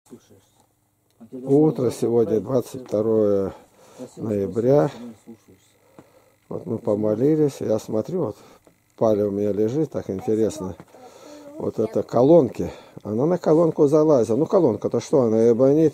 Утро сегодня 22 ноября. Вот мы помолились. Я смотрю, вот паля у меня лежит, так интересно. Вот это колонки. Она на колонку залазила. Ну колонка-то что, она эбонит.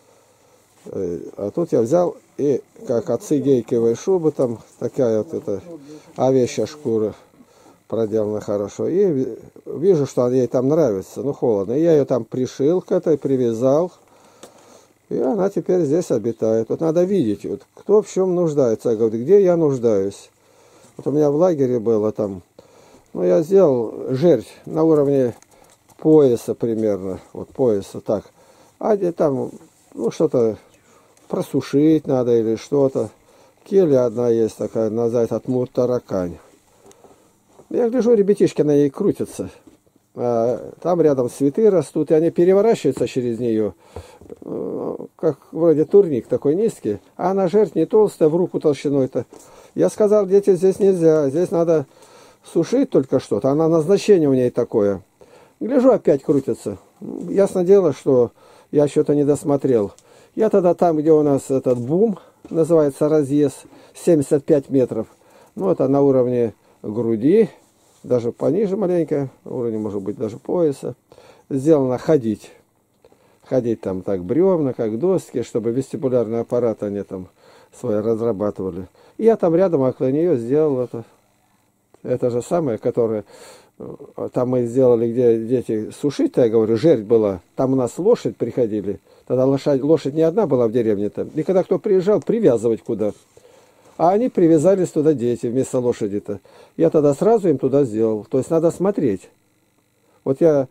А тут я взял и как отцы гейковой шубы, там такая вот эта овечья шкура проделана хорошо. И вижу, что ей там нравится, ну холодно. И я ее там пришил к этой, привязал. И она теперь здесь обитает. Вот надо видеть, вот, кто в чем нуждается. Я говорю, где я нуждаюсь. Вот у меня в лагере было там, ну я сделал жердь на уровне пояса примерно. Вот пояса так. А где там, ну что-то просушить надо или что-то. Келья одна есть такая, называется Атмур-Таракань. Я гляжу, ребятишки на ней крутятся. Там рядом цветы растут, и они переворачиваются через нее, как вроде турник такой низкий, а она жердь не толстая, в руку толщиной-то. Я сказал, дети, здесь нельзя, здесь надо сушить только что-то, она назначение у ней такое. Гляжу, опять крутится. Ясно дело, что я что-то не досмотрел. Я тогда там, где у нас этот бум, называется разъезд, 75 метров, ну это на уровне груди, даже пониже маленько, уровень может быть даже пояса, сделано ходить. Ходить там так бревна, как доски, чтобы вестибулярный аппарат они там свои разрабатывали. И я там рядом около нее сделал это. Это же самое, которое там мы сделали, где дети сушить, я говорю, жердь была. Там у нас лошадь приходили. Тогда лошадь не одна была в деревне-то. И когда кто приезжал, привязывать куда. А они привязались туда дети вместо лошади-то. Я тогда сразу им туда сделал. То есть надо смотреть. Вот я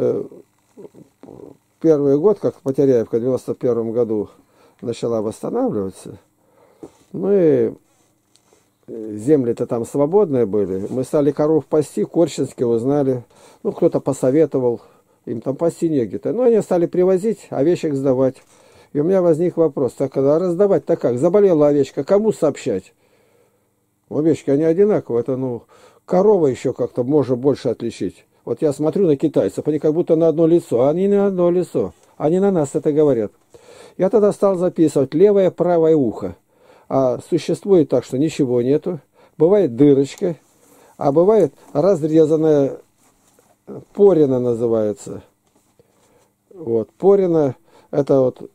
первый год, как Потеряевка в 91 году начала восстанавливаться, мы земли-то там свободные были. Мы стали коров пасти, Корчинске узнали. Ну, кто-то посоветовал. Им там пасти негде-то. Ну, они стали привозить, овечек сдавать. И у меня возник вопрос, так когда раздавать-то как? Заболела овечка, кому сообщать? Овечки, они одинаковые, это, ну, корова еще как-то можно больше отличить. Вот я смотрю на китайцев, они как будто на одно лицо, а они не на одно лицо. Они на нас это говорят. Я тогда стал записывать левое, правое ухо. А существует так, что ничего нету. Бывает дырочка, а бывает разрезанная порина называется. Вот, порина, это вот,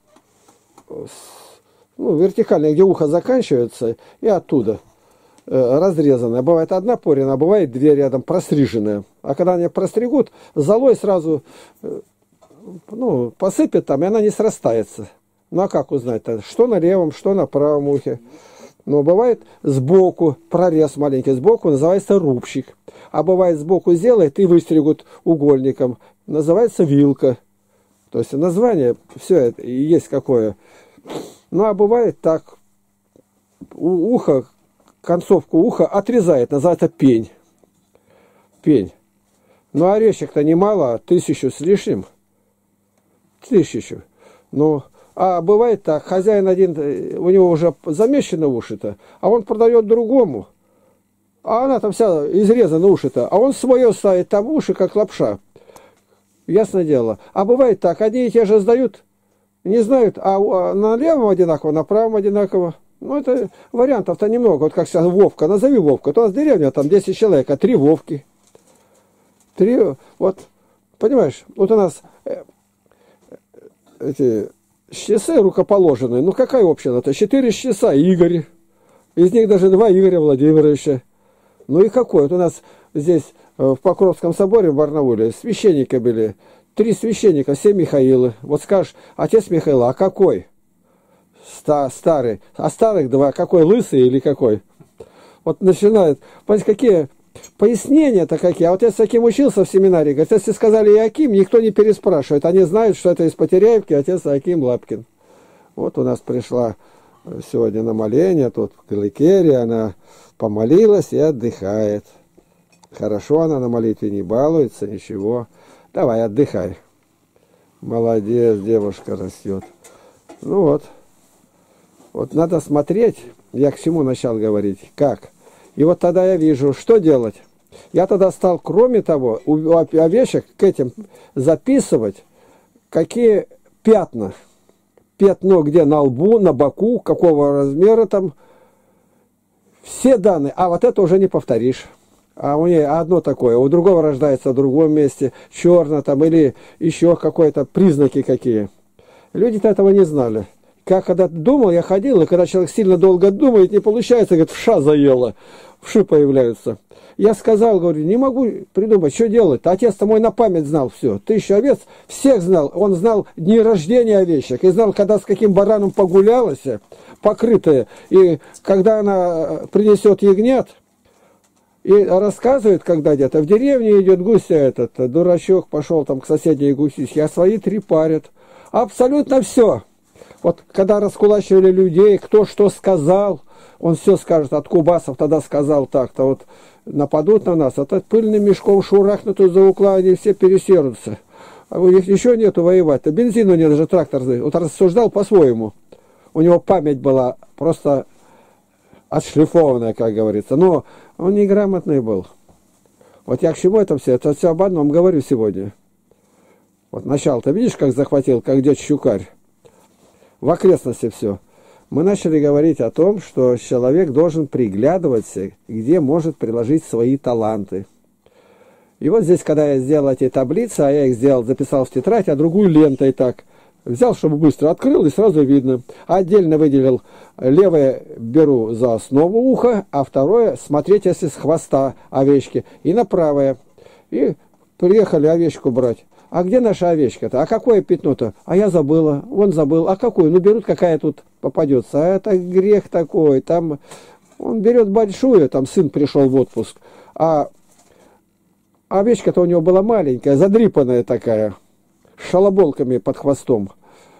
ну, вертикально, где ухо заканчивается, и оттуда разрезанная. Бывает одна порина, а бывает две рядом простриженная. А когда они простригут, золой сразу ну, посыпят там, и она не срастается. Ну а как узнать-то? Что на левом, что на правом ухе. Но бывает сбоку, прорез маленький сбоку, называется рубчик. А бывает сбоку сделает и выстригут угольником, называется вилка. То есть название, все это есть какое. Ну а бывает так, ухо, концовку уха отрезает, называется пень. Пень. Ну а орешек-то немало, 1000 с лишним. 1000. Ну, а бывает так, хозяин один, у него уже замещены уши-то, а он продает другому. А она там вся изрезана уши-то, а он свое ставит там уши, как лапша. Ясное дело. А бывает так, одни и те же сдают, не знают, а на левом одинаково, на правом одинаково. Ну, это вариантов-то немного. Вот как сейчас Вовка, назови Вовка. То у нас деревня, там 10 человек, а 3 Вовки. 3, вот, понимаешь, вот у нас эти часы рукоположенные. Ну, какая община-то? 4 часа Игорь. Из них даже 2 Игоря Владимировича. Ну и какой? Вот у нас здесь в Покровском соборе в Барнауле священники были. 3 священника, все Михаилы. Вот скажешь, отец Михаила, а какой? Старый. А старых 2, какой, лысый или какой? Вот начинают. Понимаете, какие пояснения-то какие. А вот я с таким учился в семинарии. Говорит, если сказали Иаким, никто не переспрашивает. Они знают, что это из Потеряевки отец Иаким Лапкин. Вот у нас пришла сегодня на моление, тут в Кликере, она помолилась и отдыхает. Хорошо, она на молитве не балуется, ничего. Давай, отдыхай. Молодец, девушка растет. Ну вот. Вот надо смотреть, я к чему начал говорить, как. И вот тогда я вижу, что делать. Я тогда стал, кроме того, у овечек к этим записывать, какие пятна. Пятно где на лбу, на боку, какого размера там. Все данные. А вот это уже не повторишь. А у нее одно такое, у другого рождается в другом месте, черно там или еще какие-то признаки какие. Люди-то этого не знали. Как когда думал, я ходил, и когда человек сильно долго думает, не получается, говорит, вша заела, вши появляются. Я сказал, говорю, не могу придумать, что делать. Отец-то мой на память знал все. 1000 овец, всех знал. Он знал дни рождения овечек. И знал, когда с каким бараном погулялась, покрытая. И когда она принесет ягнят, и рассказывает, когда где-то в деревне идет гуся этот, дурачок пошел там к соседней гусичке, а свои 3 парят. Абсолютно все. Вот когда раскулачивали людей, кто что сказал, он все скажет. От Кубасов тогда сказал так-то. Вот нападут на нас, а то пыльным мешком шурахнут за угла, они все пересерутся. А у них еще нету воевать-то. Бензину нет, даже трактор. Вот рассуждал по-своему. У него память была просто отшлифованная, как говорится. Но он неграмотный был. Вот я к чему это все? Это все об одном говорю сегодня. Вот начало-то видишь, как захватил, как дед Щукарь. В окрестности все. Мы начали говорить о том, что человек должен приглядываться, где может приложить свои таланты. И вот здесь, когда я сделал эти таблицы, а я их сделал, записал в тетрадь, а другую лентой так. Взял, чтобы быстро открыл, и сразу видно. Отдельно выделил, левое беру за основу уха, а второе смотреть, если с хвоста овечки, и на правое. И приехали овечку брать. А где наша овечка-то? А какое пятно-то? А я забыла, он забыл. А какую? Ну, берут, какая тут попадется. А это грех такой. Там он берет большую, там сын пришел в отпуск. А овечка-то у него была маленькая, задрипанная такая, с шалоболками под хвостом.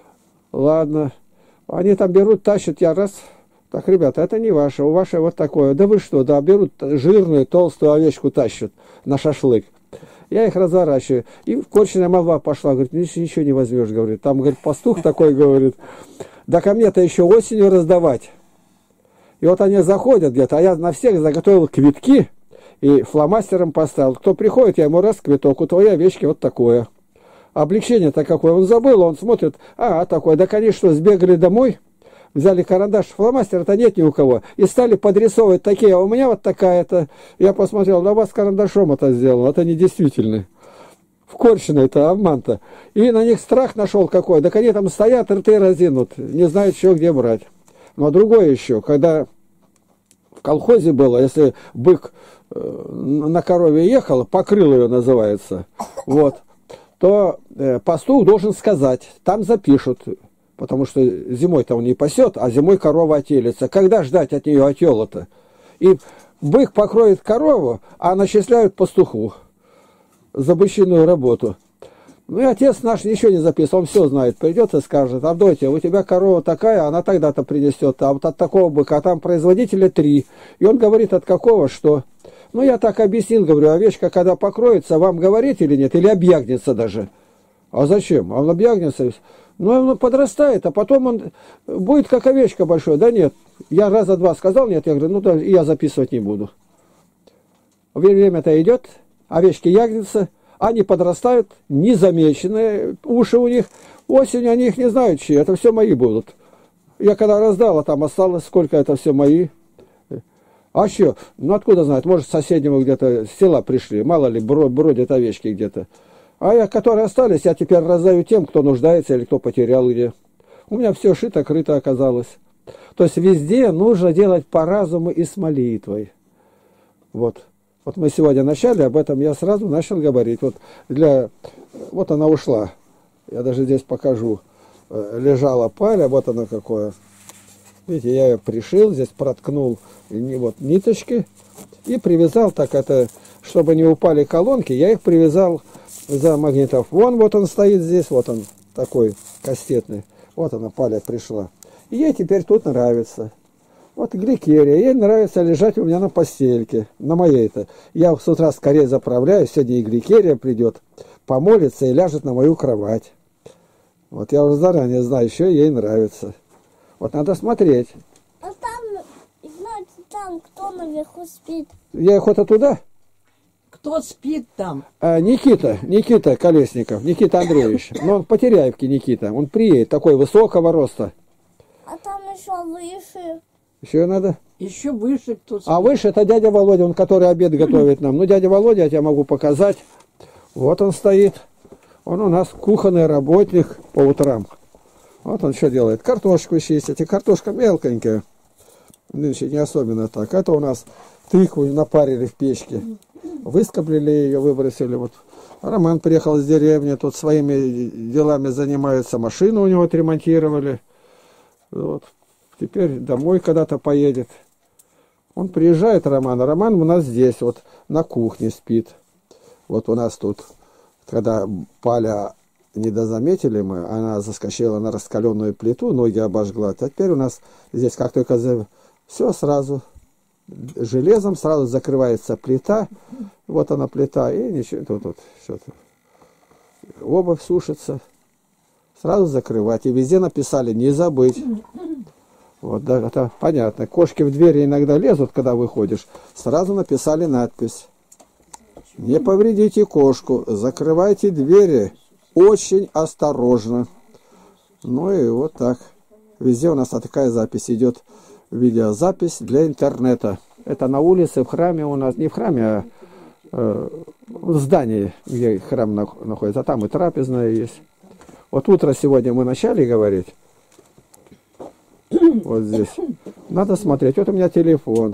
Ладно. Они там берут, тащат, я раз. Так, ребята, это не ваше, у вашей вот такое. Да вы что, да, берут жирную, толстую овечку, тащат на шашлык. Я их разворачиваю. И корчная молва пошла. Говорит, ничего не возьмешь, говорит. Там, говорит, пастух такой, говорит. Да ко мне-то еще осенью раздавать. И вот они заходят где-то, а я на всех заготовил квитки и фломастером поставил. Кто приходит, я ему раз квиток, у твоей овечки вот такое. Облегчение-то какое. Он забыл, он смотрит, такое. Да, конечно, сбегали домой, взяли карандаш, фломастера-то нет ни у кого. И стали подрисовывать такие, а у меня вот такая-то. Я посмотрел, на вас карандашом это сделано, это не действительно. В корчиной это обман-то. И на них страх нашел какой. Так они там стоят, рты разинут, не знают, что где брать. Но другое еще, когда в колхозе было, если бык на корове ехал, покрыл ее называется, вот, то пастух должен сказать, там запишут, потому что зимой-то он не пасет, а зимой корова отелится. Когда ждать от нее отела-то? И бык покроет корову, а начисляют пастуху за бычиную работу. Ну и отец наш ничего не записывал, он все знает. Придет и скажет, Авдотья, у тебя корова такая, она тогда-то принесет, а вот от такого быка, а там производителя 3. И он говорит, от какого, что... Ну я так объяснил, говорю, овечка, когда покроется, вам говорит или нет, или объягнется даже. А зачем? А он объягнется... Ну, он подрастает, а потом он будет как овечка большой. Да нет, я раза 2 сказал нет, я говорю, ну да, и я записывать не буду. Время-то идет, овечки ягнятся, они подрастают, незамеченные, уши у них, осенью они их не знают чьи, это все мои будут. Я когда раздал, а там осталось, сколько это все мои. А что? Ну, откуда знать, может, с соседнего где-то села пришли, мало ли, бродят овечки где-то. А я, которые остались, я теперь раздаю тем, кто нуждается или кто потерял где. У меня все шито-крыто оказалось. То есть везде нужно делать по разуму и с молитвой. Вот. Вот мы сегодня начали, об этом я сразу начал говорить. Вот она ушла. Я даже здесь покажу. Лежала паля, вот она какое. Видите, я ее пришил, здесь проткнул ниточки и привязал так это, чтобы не упали колонки, я их привязал за магнитофон. Вот он стоит здесь, вот он такой кастетный. Вот она, паля пришла. И ей теперь тут нравится. Вот гликерия. Ей нравится лежать у меня на постельке, на моей-то. Я с утра скорее заправляюсь, сегодня и гликерия придет, помолится и ляжет на мою кровать. Вот я уже заранее знаю, еще ей нравится. Вот надо смотреть. А там, знаете, там кто наверху спит? Я охота туда? кто спит там? Никита Колесников, Никита Андреевич. Но он по Теряевке Никита. Он приедет, такой высокого роста. А там еще выше. Еще надо? Еще выше кто спит. А выше это дядя Володя, он который обед готовит нам. Ну, дядя Володя, я тебе могу показать. Вот он стоит. Он у нас кухонный работник по утрам. Вот он что делает. Картошку чистит. И картошка мелконькая. Нынче не особенно так. Это у нас тыкву напарили в печке. Выскоблили ее, выбросили. Вот Роман приехал с деревни, тут своими делами занимается. Машину у него отремонтировали. Вот. Теперь домой когда-то поедет. Он приезжает, Роман. Роман у нас здесь, вот на кухне спит. Вот у нас тут, когда Паля недозаметили мы, она заскочила на раскаленную плиту, ноги обожгла. А теперь у нас здесь как только все сразу железом сразу закрывается плита. Вот она плита, и ничего, тут что-то. Обувь сушится. Сразу закрывать. И везде написали «не забыть». Вот, да, это понятно. Кошки в двери иногда лезут, когда выходишь. Сразу написали надпись. Не повредите кошку, закрывайте двери очень осторожно. Ну и вот так. Везде у нас такая запись идет. Видеозапись для интернета. Это на улице, в храме у нас. Не в храме, а в здании, где храм находится. А там и трапезная есть. Вот утро сегодня мы начали говорить. Вот здесь. Надо смотреть. Вот у меня телефон.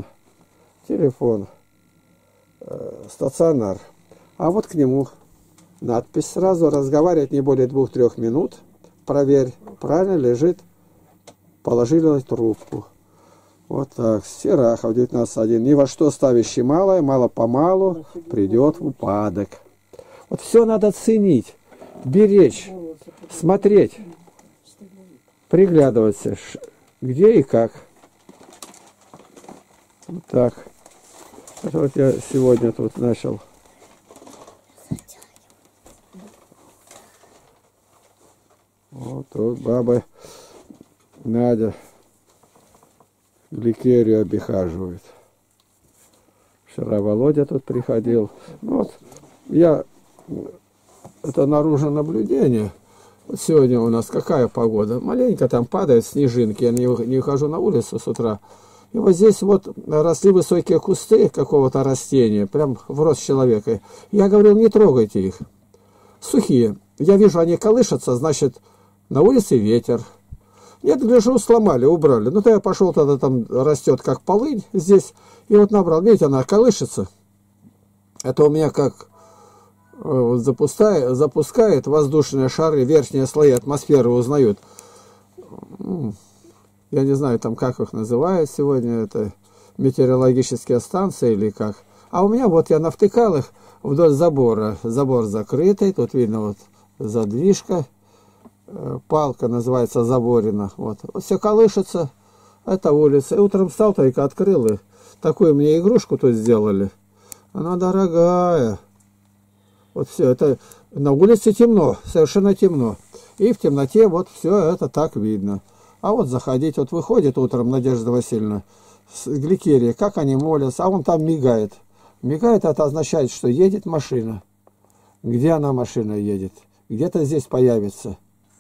Стационар. А вот к нему надпись сразу. Разговаривать не более 2-3 минут. Проверь, правильно лежит. Положили трубку. Вот так. Сирахов 19.1. Ни во что ставящий малое, мало-помалу придет в упадок. Вот все надо ценить, беречь, смотреть, приглядываться. Где и как. Вот так. Это вот я сегодня тут начал. Вот тут баба Надя гликерию обихаживает. Вчера Володя тут приходил. Ну вот я... Это наружное наблюдение. Вот сегодня у нас какая погода? Маленько там падают снежинки. Я не хожу на улицу с утра. И вот здесь вот росли высокие кусты какого-то растения. Прям в рост человека. Я говорил, не трогайте их. Сухие. Я вижу, они колышутся, значит, на улице ветер. Нет, гляжу, сломали, убрали. Ну, то я пошел, тогда там растет как полынь здесь. И вот набрал. Видите, она колышется. Это у меня как... запускает воздушные шары, верхние слои атмосферы узнают. Я не знаю, там как их называют сегодня, это метеорологические станции или как. А у меня вот я навтыкал их вдоль забора. Забор закрытый, тут видно вот задвижка, палка называется заборина. Вот все колышется, это улица. И утром встал, только открыл, и такую мне игрушку тут сделали. Она дорогая. Вот все, это на улице темно, совершенно темно. И в темноте вот все это так видно. А вот заходить, вот выходит утром Надежда Васильевна с гликерией, как они молятся, а он там мигает. Мигает, это означает, что едет машина. Где она, машина, едет? Где-то здесь появится.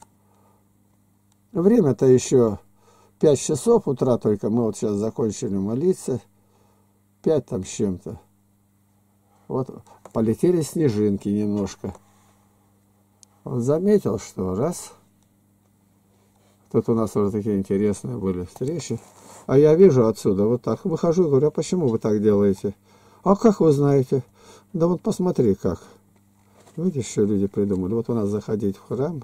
Время-то еще 5 часов утра только, мы вот сейчас закончили молиться. 5 там с чем-то. Вот полетели снежинки немножко. Вот заметил, что раз. Тут у нас уже такие интересные были встречи. А я вижу отсюда, вот так. Выхожу и говорю, а почему вы так делаете? А как вы знаете? Да вот посмотри как. Видишь, что люди придумали. Вот у нас заходить в храм.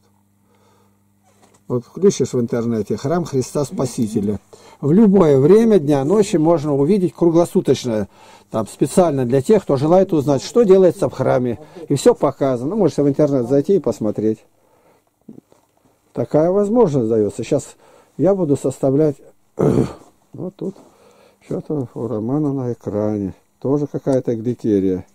Вот включишь в интернете храм Христа Спасителя. В любое время дня, ночи можно увидеть круглосуточно. Там специально для тех, кто желает узнать, что делается в храме. И все показано. Ну, можете в интернет зайти и посмотреть. Такая возможность дается. Сейчас я буду составлять... Вот тут что-то у Романа на экране. Тоже какая-то гликерия.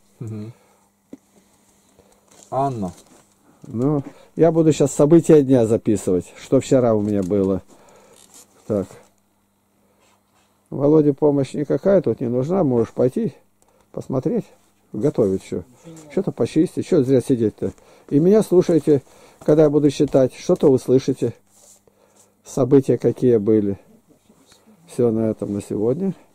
Анна. Ну, я буду сейчас события дня записывать, что вчера у меня было. Так. Володе помощь никакая тут не нужна. Можешь пойти посмотреть. готовить еще. Что-то почистить, что зря сидеть-то. И меня слушайте, когда я буду считать, что-то услышите. События какие были. Все на этом на сегодня.